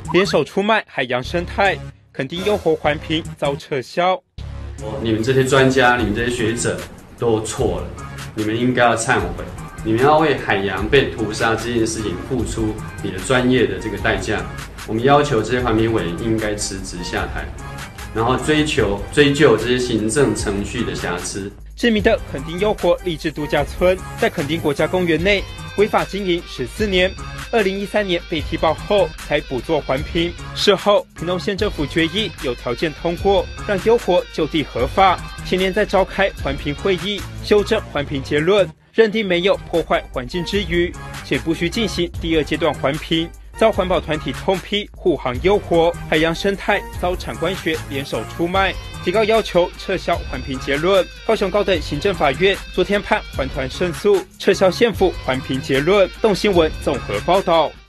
联手出卖海洋生态，垦丁优活环评遭撤销。 你们这些专家，你们这些学者都错了，你们应该要忏悔，你们要为海洋被屠杀这件事情付出你的专业的这个代价。我们要求这些环评委应该辞职下台，然后追究这些行政程序的瑕疵。 知名的垦丁优活励志度假村在垦丁国家公园内违法经营14年，2013年被踢爆后才补作环评。事后，屏东县政府决议有条件通过，让优活就地合法。前年在召开环评会议，修正环评结论，认定没有破坏环境之余，且不需进行第2阶段环评。遭环保团体痛批护航优活，海洋生态遭产官学联手出卖，提告要求撤销环评结论。高雄高等行政法院昨天判环团胜诉，撤销县府环评结论。动新闻综合报道。